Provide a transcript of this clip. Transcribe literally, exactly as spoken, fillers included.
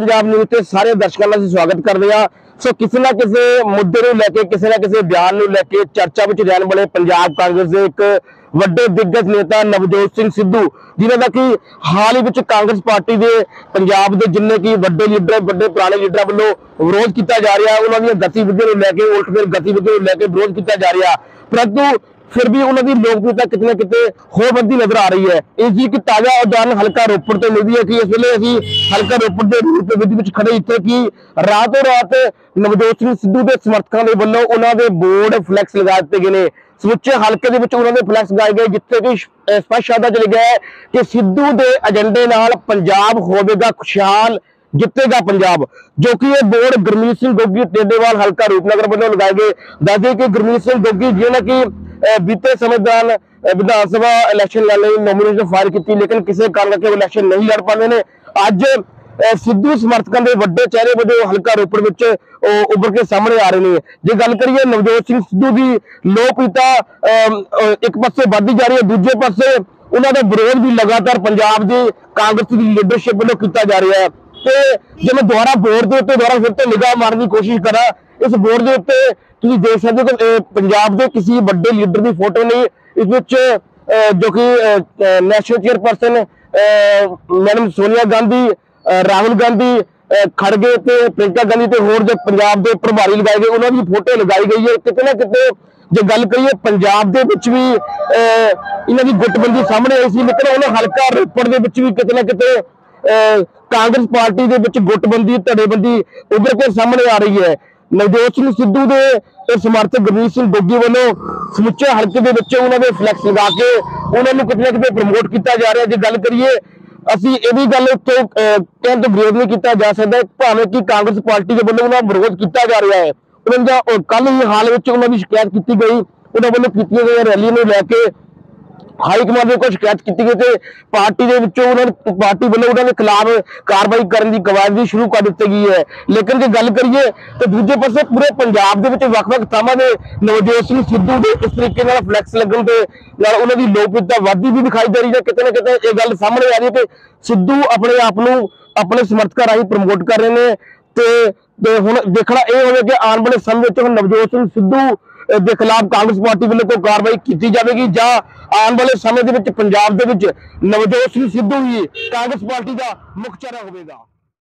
Punjab news के सारे दर्शकों का स्वागत करते हैं। सो किसी ना किसी मुद्दे को लैके किसी ना किसी बयान को लैके चर्चा में रहने वाले पंजाब कांग्रेस के एक वड्डे दिग्गज नेता नवजोत सिंह सिद्धू जिन्हों का कि हाल ही कांग्रेस पार्टी के पंजाब के जिन्ने की वड्डे लीडर वड्डे पुराने लीडर वालों विरोध किया जा रहा है। उन्होंने गतिविधियों को लैके उल्टफेर गतिविधियों को लैके विरोध किया जा रहा, परंतु फिर भी उन्होंने लोकप्रियता कितने कितने होर बढ़ती नजर आ रही है। इसकी एक ताजा उदाहरण हल्का रोपड़ तो मिलती है कि इस वे अभी हल्का रोपड़ के रूप खड़े इतने कि रातों रात नवजोत सिंह सिद्धू के समर्थकों के वालों उन्होंने बोर्ड फ्लैक्स लगा दिए गए। समुचे हल्के के उन्होंने फ्लैक्स लगाए गए जिथे कि स्पष्ट शब्द चल गया है कि सिद्धू के एजेंडे नाल पंजाब होवेगा खुशहाल, जितेगा पंजाब, जो कि यह बोर्ड गुरमीत सिंह गोगी टेडेवाल हल्का रूपनगर वालों लगाए गए। दस दें कि गुरमीत सिंह गोगी जिन्हें कि बीते समय दौरान विधानसभा इलैक्शन लड़ने नॉमिनेशन फाइल की, लेकिन किसी कारण करके वो इलैक्शन नहीं लड़ पाते ने। अज सिद्धू समर्थकों के वड्डे चेहरे वजों हल्का रोपड़ विच उभर के सामने आ रहे हैं। जे गल करिए नवजोत सिंह सिद्धू की लोकप्रियता एक पासे बढ़ती जा रही है, दूजे पासे उन्होंने विरोध भी लगातार पंजाब की कांग्रेस की लीडरशिप वालों किया जा रहा है। तो जो मैं दोबारा बोर्ड के उत्ते दोबारा फिर तो निगाह मारने की कोशिश करा, इस बोर्ड के उत्ते तुसीं देख सकते हो कि पंजाब के किसी बड़े लीडर की फोटो नहीं, इस विच जो कि national chairperson madam Sonia Gandhi, Rahul Gandhi, खड़गे ते प्रियंका गांधी ते होर जो पंजाब के प्रभारी लगाए गए उन्होंने फोटो लगाई गई है। कितने ना कितने जो गल करिए पंजाब के विच भी इन्हों की गुटबंदी सामने आई सी, लेकिन उन्होंने हल्का रोपड़ के विच भी कितने ना कितने कांग्रेस पार्टी के विच गुटबंदी धड़ेबंदी उभर के सामने आ रही है। नवजोत सिंह सिद्धू के समर्थक गुरमीत सिंह गोगी वालों समुचे हल्के के विच उन्होंने फ्लैक्स लगा के उन्होंने कितने कितने प्रमोट किया जा रहा है। जो गल करिए असी यह गल तो कहने तो विरोध नहीं किया जा सकता, भावें कि कांग्रेस पार्टी के वालों उन्होंने विरोध किया जा रहा है। उन्होंने कल ही हाल में उन्होंने शिकायत की गई, उन्होंने वालों की गई रैली में लैके हाईकमान को शिकायत की गई तो पार्टी के पार्टी वालों उन्होंने खिलाफ कार्रवाई करने की कवायद शुरू कर दी गई है। लेकिन जो गल करिए तो दूजे पासे पूरे पंजाब के वक्-वक् थावां ते नवजोत सिंह सिद्धू के इस तरीके नाल फ्लैक्स लगन ते उन्होंने लोकप्रियता वाधी भी दिखाई दे रही है। कितने ना कितने ये गल सामने आ रही है कि सिद्धू अपने आप को अपने समर्थकों राही प्रमोट कर रहे हैं। तो हुण देखना यह होगा कि आने वाले समय में नवजोत सिंह सिद्धू के खिलाफ कांग्रेस पार्टी वालों कोई कार्रवाई की जाएगी या आने वाले समय के पंजाब के नवजोत सिंह सिद्धू ही कांग्रेस पार्टी का मुख चेहरा होगा।